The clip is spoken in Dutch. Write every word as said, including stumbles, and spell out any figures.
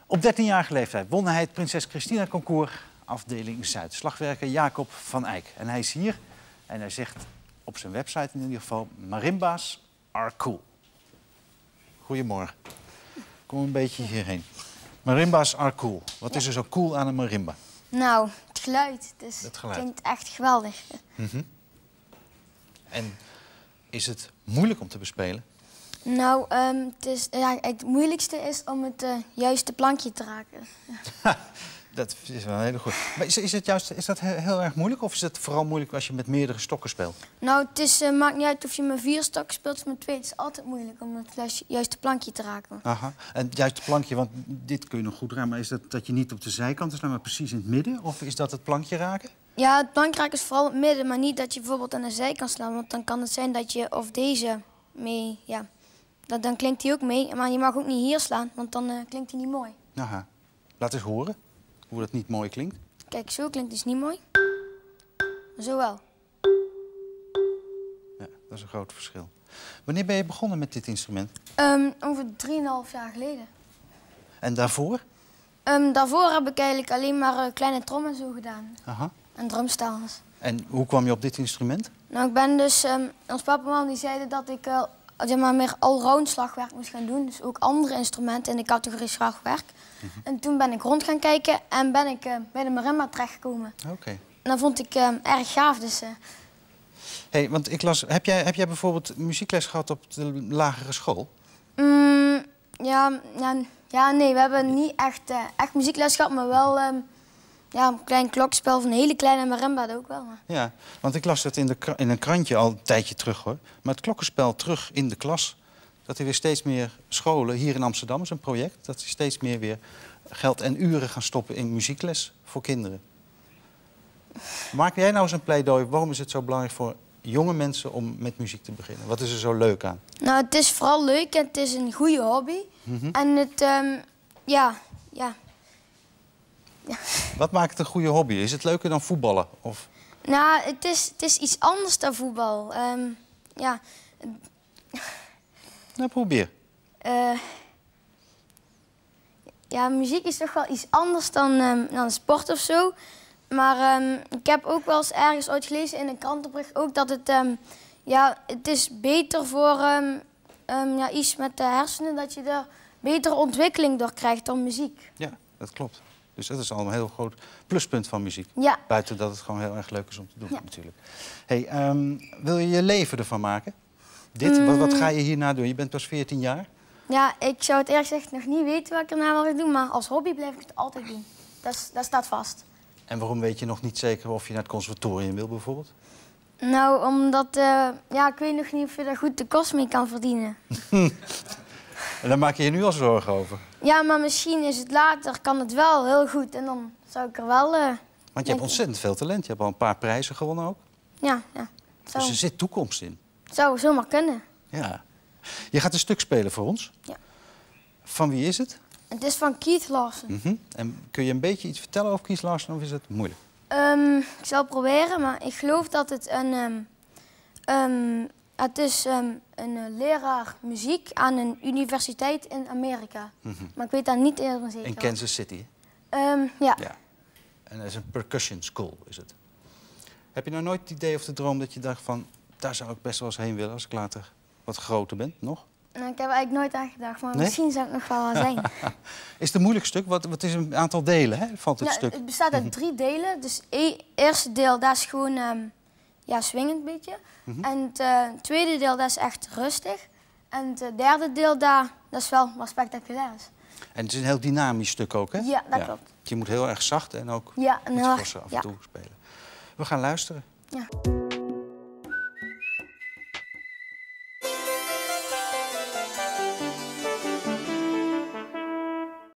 Op dertienjarige leeftijd won hij het Prinses Christina Concours, afdeling Zuid. Slagwerker Jacob van Eyck. En hij is hier en hij zegt op zijn website in ieder geval: marimba's are cool. Goedemorgen. Kom een beetje hierheen. Marimba's are cool. Wat Ja. is er zo cool aan een marimba? Nou, het geluid. Dus Het geluid. klinkt echt geweldig. Mm-hmm. En is het moeilijk om te bespelen? Nou, um, het, is, ja, het moeilijkste is om het uh, juiste plankje te raken. Dat is wel een hele goed. Maar is, is, het juist, is dat heel, heel erg moeilijk of is het vooral moeilijk als je met meerdere stokken speelt? Nou, het is, uh, maakt niet uit of je met vier stokken speelt of met twee. Het is altijd moeilijk om het juiste, juiste plankje te raken. Aha. En het juiste plankje, want dit kun je nog goed raken, maar is dat dat je niet op de zijkant slaat, maar precies in het midden? Of is dat het plankje raken? Ja, het plankje raken is vooral het midden, maar niet dat je bijvoorbeeld aan de zijkant slaat. Want dan kan het zijn dat je of deze mee, ja, dat, dan klinkt die ook mee. Maar je mag ook niet hier slaan, want dan uh, klinkt die niet mooi. Aha. Laat eens horen hoe dat niet mooi klinkt. Kijk, zo klinkt dus niet mooi. Maar zo wel. Ja, dat is een groot verschil. Wanneer ben je begonnen met dit instrument? Um, over drieënhalf jaar geleden. En daarvoor? Um, daarvoor heb ik eigenlijk alleen maar uh, kleine trommen zo gedaan. Aha. En drumstals. En hoe kwam je op dit instrument? Nou, ik ben dus... Um, ons papa en mama die zeiden dat ik uh, zeg maar meer allround slagwerk moest gaan doen. Dus ook andere instrumenten in de categorie slagwerk. Mm-hmm. En toen ben ik rond gaan kijken en ben ik uh, bij de marimba terechtgekomen. Oké. Okay. En dat vond ik uh, erg gaaf, dus... Uh... Hey, want ik las... Heb jij, heb jij bijvoorbeeld muziekles gehad op de lagere school? Mm, ja, ja, ja, nee, we hebben niet echt, uh, echt muziekles gehad, maar wel... Um, Ja, een klein klokspel van een hele kleine marimba, dat ook wel. Maar... Ja, want ik las het in, de, in een krantje al een tijdje terug, hoor. Maar het klokkenspel terug in de klas, dat er weer steeds meer scholen, hier in Amsterdam is een project, dat ze steeds meer weer geld en uren gaan stoppen in muziekles voor kinderen. Maak jij nou eens een pleidooi, waarom is het zo belangrijk voor jonge mensen om met muziek te beginnen? Wat is er zo leuk aan? Nou, het is vooral leuk en het is een goede hobby. Mm-hmm. En het, um, ja, ja... Ja. Wat maakt het een goede hobby? Is het leuker dan voetballen? Of... Nou, het is, het is iets anders dan voetbal. Um, ja. Nou, probeer. Uh, ja, muziek is toch wel iets anders dan, um, dan sport of zo. Maar um, ik heb ook wel eens ergens ooit gelezen in een krantenbericht ook dat het, um, ja, het is beter voor um, um, ja, iets met de hersenen, dat je er betere ontwikkeling door krijgt dan muziek. Ja, dat klopt. Dus dat is al een heel groot pluspunt van muziek. Ja. Buiten dat het gewoon heel erg leuk is om te doen, ja. natuurlijk. Hey, um, wil je je leven ervan maken? Dit? Mm. Wat, wat ga je hierna doen? Je bent pas veertien jaar. Ja, ik zou het eerlijk gezegd nog niet weten wat ik erna wil doen. Maar als hobby blijf ik het altijd doen. Dat, is, dat staat vast. En waarom weet je nog niet zeker of je naar het conservatorium wil, bijvoorbeeld? Nou, omdat... Uh, ja, ik weet nog niet of je daar goed de kost mee kan verdienen. En daar maak je je nu al zorgen over? Ja, maar misschien is het later, kan het wel heel goed. En dan zou ik er wel... Uh, Want je hebt ontzettend veel talent. Je hebt al een paar prijzen gewonnen ook. Ja, ja. Zou... Dus er zit toekomst in. Zou zomaar kunnen. Ja. Je gaat een stuk spelen voor ons. Ja. Van wie is het? Het is van Keith Larsen. Mm-hmm. En kun je een beetje iets vertellen over Keith Larsen of is het moeilijk? Um, ik zal proberen, maar ik geloof dat het een... Um, um, het is um, een uh, leraar muziek aan een universiteit in Amerika. Mm-hmm. Maar ik weet daar niet eerder zeker. In Kansas City? Um, ja. ja. En dat is een percussion school, is het. Heb je nou nooit het idee of de droom dat je dacht van... daar zou ik best wel eens heen willen als ik later wat groter ben, nog? Nou, ik heb er eigenlijk nooit aan gedacht, maar nee? misschien zou het nog wel zijn. Is het een moeilijk stuk? Wat, wat is een aantal delen, hè? Valt het ja, stuk? Het bestaat uit drie delen. Dus het eerste deel, dat is gewoon um, ja, swingend een beetje. Mm-hmm. En het uh, tweede deel, dat is echt rustig. En het uh, derde deel, dat, dat is wel wat spectaculair is. En het is een heel dynamisch stuk ook, hè? Ja, dat ja. klopt. Je moet heel erg zacht en ook ja, en iets heel forser af en ja. toe spelen. We gaan luisteren. Ja.